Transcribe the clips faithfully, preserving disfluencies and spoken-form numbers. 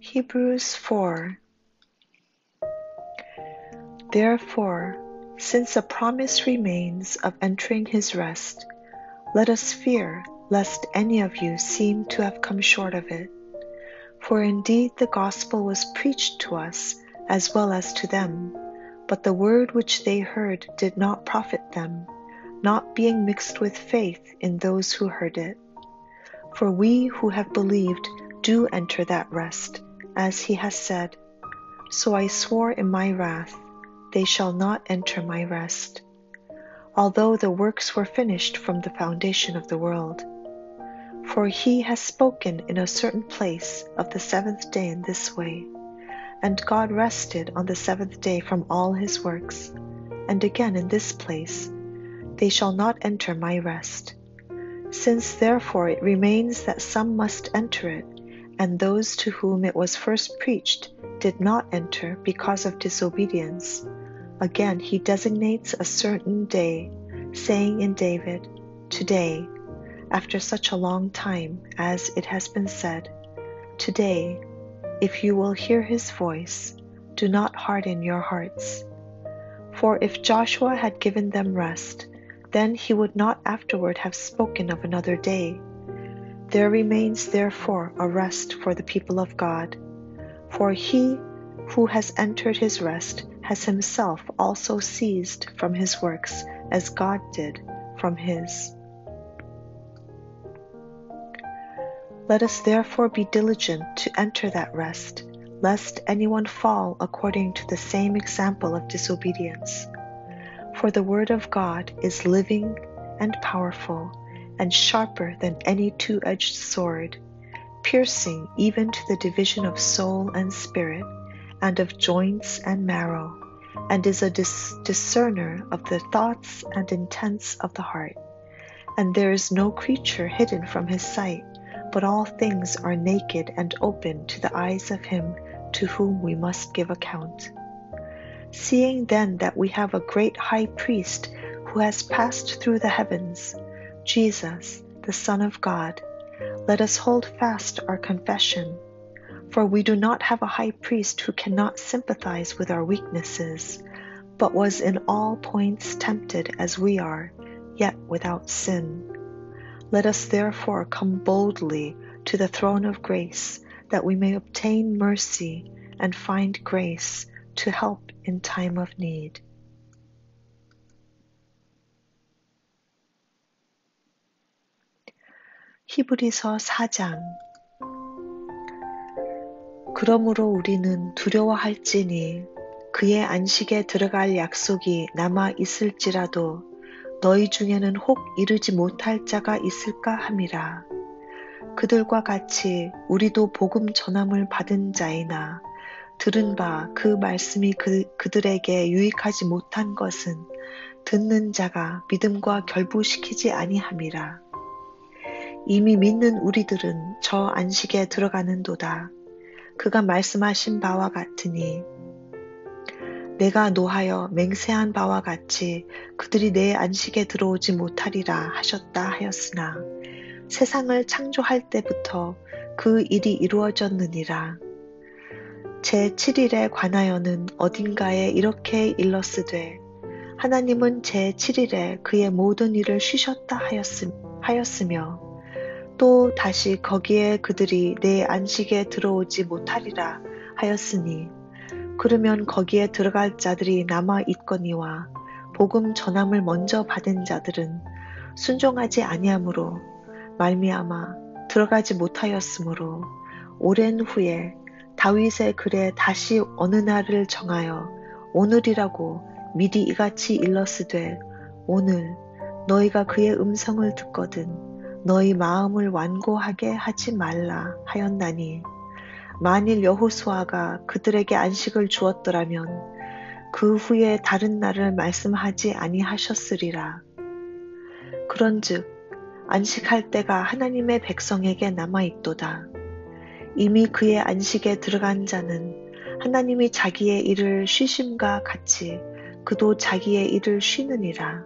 Hebrews four. Therefore, since a promise remains of entering his rest, let us fear lest any of you seem to have come short of it. For indeed the gospel was preached to us as well as to them, but the word which they heard did not profit them, not being mixed with faith in those who heard it. For we who have believed do enter that rest, as he has said, "So I swore in my wrath, they shall not enter my rest," although the works were finished from the foundation of the world. For he has spoken in a certain place of the seventh day in this way, "And God rested on the seventh day from all his works," and again in this place, "They shall not enter my rest." Since therefore it remains that some must enter it, and those to whom it was first preached did not enter because of disobedience, again he designates a certain day, saying in David, "Today," after such a long time, as it has been said, "Today, if you will hear his voice, do not harden your hearts." For if Joshua had given them rest, then he would not afterward have spoken of another day. There remains therefore a rest for the people of God. For he who has entered his rest has himself also ceased from his works, as God did from his. Let us therefore be diligent to enter that rest, lest anyone fall according to the same example of disobedience. For the word of God is living and powerful, and sharper than any two-edged sword, piercing even to the division of soul and spirit, and of joints and marrow, and is a dis- discerner of the thoughts and intents of the heart. And there is no creature hidden from his sight, but all things are naked and open to the eyes of him to whom we must give account. Seeing then that we have a great high priest who has passed through the heavens, Jesus, the Son of God, let us hold fast our confession. For we do not have a high priest who cannot sympathize with our weaknesses, but was in all points tempted as we are, yet without sin. Let us therefore come boldly to the throne of grace, that we may obtain mercy and find grace to help in time of need. 히브리서 사 장. 그러므로 우리는 두려워할지니 그의 안식에 들어갈 약속이 남아 있을지라도 너희 중에는 혹 이르지 못할 자가 있을까 함이라. 그들과 같이 우리도 복음 전함을 받은 자이나 들은 바 그 말씀이 그, 그들에게 유익하지 못한 것은 듣는 자가 믿음과 결부시키지 아니함이라. 이미 믿는 우리들은 저 안식에 들어가는도다. 그가 말씀하신 바와 같으니 내가 노하여 맹세한 바와 같이 그들이 내 안식에 들어오지 못하리라 하셨다 하였으나 세상을 창조할 때부터 그 일이 이루어졌느니라. 제칠 일에 관하여는 어딘가에 이렇게 일렀으되 하나님은 제칠 일에 그의 모든 일을 쉬셨다 하였음, 하였으며 또 다시 거기에 그들이 내 안식에 들어오지 못하리라 하였으니 그러면 거기에 들어갈 자들이 남아 있거니와 복음 전함을 먼저 받은 자들은 순종하지 아니함으로 말미암아 들어가지 못하였으므로 오랜 후에 다윗의 글에 다시 어느 날을 정하여 오늘이라고 미리 이같이 일렀으되 오늘 너희가 그의 음성을 듣거든 너희 마음을 완고하게 하지 말라 하였나니 만일 여호수아가 그들에게 안식을 주었더라면 그 후에 다른 날을 말씀하지 아니하셨으리라. 그런즉 안식할 때가 하나님의 백성에게 남아있도다. 이미 그의 안식에 들어간 자는 하나님이 자기의 일을 쉬심과 같이 그도 자기의 일을 쉬느니라.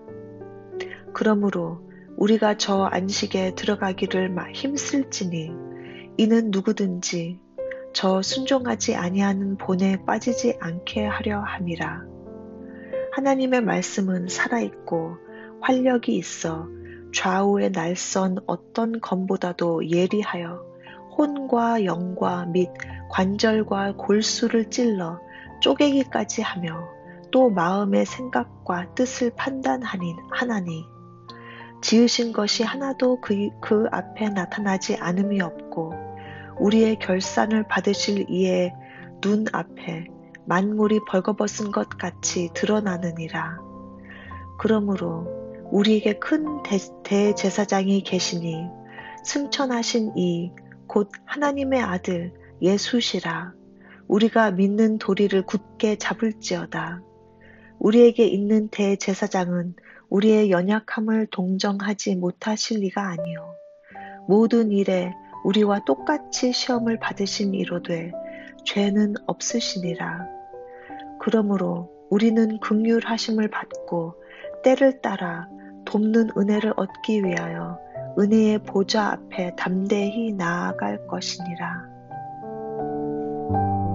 그러므로 우리가 저 안식에 들어가기를 힘쓸지니 이는 누구든지 저 순종하지 아니하는 본에 빠지지 않게 하려 함이라. 하나님의 말씀은 살아있고 활력이 있어 좌우의 날선 어떤 검보다도 예리하여 혼과 영과 및 관절과 골수를 찔러 쪼개기까지 하며 또 마음의 생각과 뜻을 판단하니 하나니 지으신 것이 하나도 그, 그 앞에 나타나지 않음이 없고 우리의 결산을 받으실 이의 눈 앞에 만물이 벌거벗은 것 같이 드러나느니라. 그러므로 우리에게 큰 대, 대제사장이 계시니 승천하신 이 곧 하나님의 아들 예수시라. 우리가 믿는 도리를 굳게 잡을지어다. 우리에게 있는 대제사장은 우리의 연약함을 동정하지 못하실 리가 아니요 모든 일에 우리와 똑같이 시험을 받으신 이로되 죄는 없으시니라. 그러므로 우리는 긍휼하심을 받고 때를 따라 돕는 은혜를 얻기 위하여 은혜의 보좌 앞에 담대히 나아갈 것이니라.